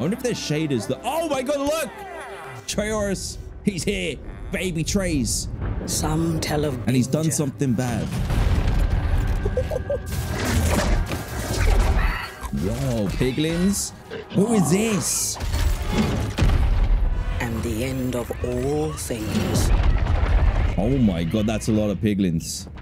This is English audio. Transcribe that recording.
wonder if there's shaders that... Oh my god, look! Trayaurus, he's here. Baby Trays. Some tell of danger. And he's done something bad. Whoa, piglins? Who is this? And the end of all things. Oh my god, that's a lot of piglins.